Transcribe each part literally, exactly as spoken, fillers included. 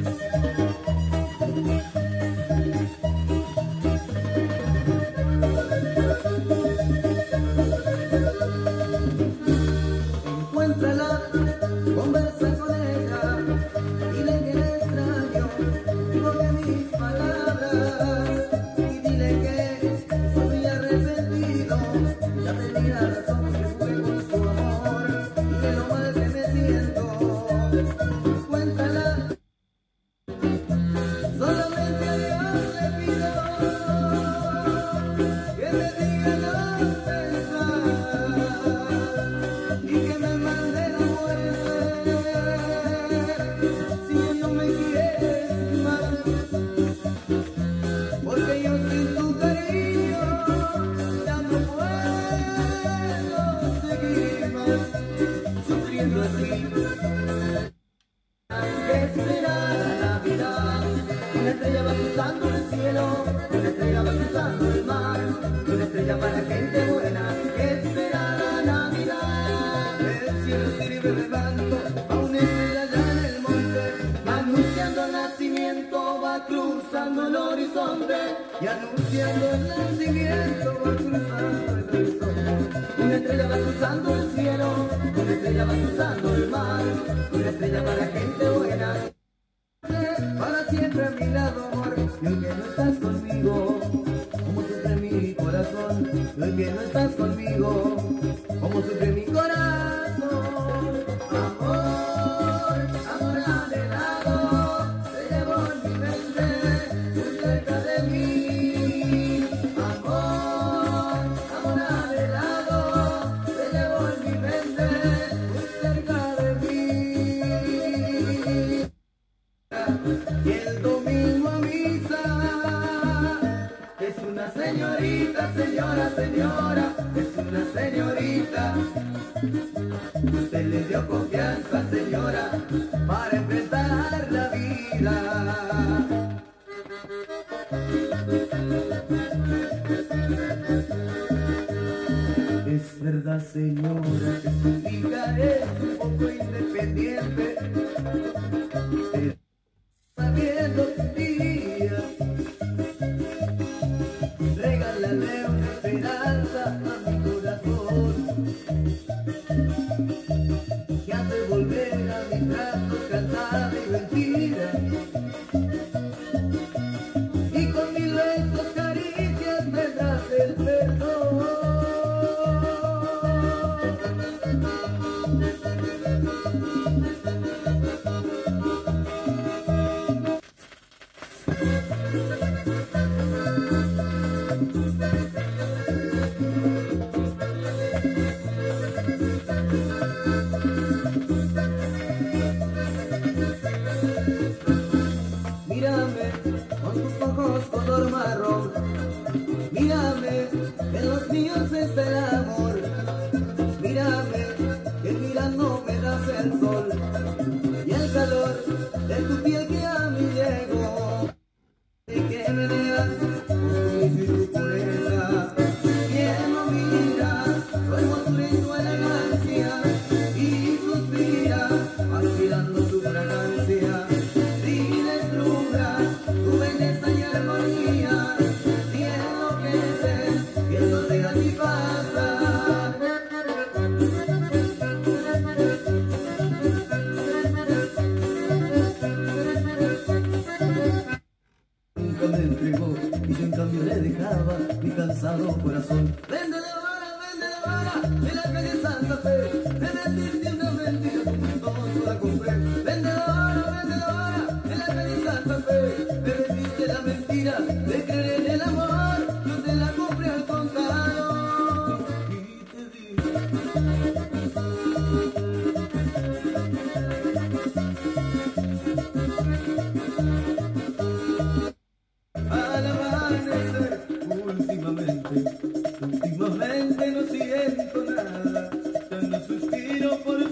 Encuéntrala, conversa con ella, dile que le extraño, equivoqué mis palabras y dile que soy muy arrepentido, ya tenía razón porque jugué con su amor y de lo mal que me siento. Encuéntrala, solamente a Dios le pido que me diga la verdad y que me mande la muerte si él no me quiere más, porque yo sin tu cariño ya no puedo seguir más sufriendo así. Que será la Navidad, una estrella va cruzando el cielo, una estrella va cruzando el mar, una estrella para gente buena. Que será la Navidad, el cielo sirve de manto a una estrella allá en el monte, anunciando el nacimiento, va cruzando el horizonte, y anunciando el nacimiento, va cruzando el horizonte. Una estrella va cruzando el cielo, una estrella va cruzando el mar, una estrella para gente buena. Para siempre a mi lado, amor, y hoy que no estás conmigo, como sufre mi corazón, y hoy que no estás conmigo, como sufre mi corazón. Amor, amor anhelado, te llevo en mi mente, muy cerca de mí. Amor, amor anhelado, te llevo en mi mente, muy cerca de mí. Y el domingo a misa es una señorita, señora, señora, es una señorita. Usted le dio confianza, señora, para enfrentar la vida. Es verdad, señora, que su hija es un poco independiente, sabiendo que un día regálale una esperanza a mi corazón, que hace volver a mi brazos cansada y vencida, y con mil besos, caricias me das el perdón. Mírame con tus ojos color marrón, mírame, que en los míos está el amor. Mírame, que mirando me das el sol y el calor de tu piel que a mí llegó, y que me dejas con tu y tu pureza. Quien no mira tu hermosura y tu elegancia y suspira aspirando tu fragancia. Si deslumbra tu belleza y armonía, si enloqueces viéndote a ti pasar. Nunca me entregó y yo en cambio le dejaba mi cansado corazón. Vendedora, vendedora de la calle Santa Fe, me metiste una mentira, como la compré. Vendedora, vendedora de la calle Santa Fe, me metiste la mentira de creer en el amor, yo te la compré al contado y te dije. Al amanecer, últimamente, últimamente no siento nada, ya no suspiro por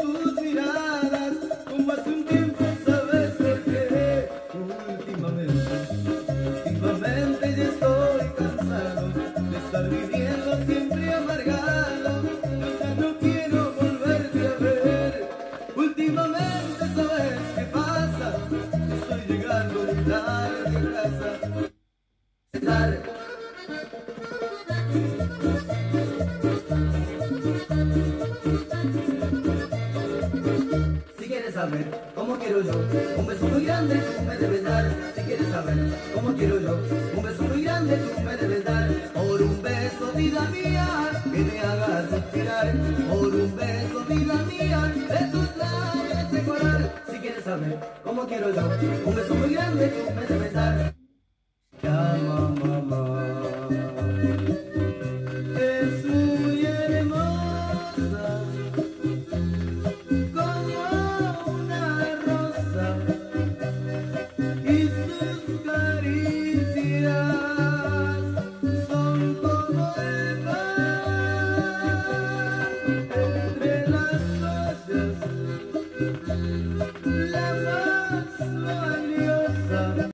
dar mi casa. Dar. Si quieres saber cómo quiero yo, un beso muy grande tú me debes dar. Si quieres saber cómo quiero yo, un beso muy grande tú me debes dar. Por un beso, vida mía, que me hagas suspirar. Por un beso, vida mía, de tus labios de coral. Si quieres saber cómo quiero yo, un beso muy grande tú me debes dar.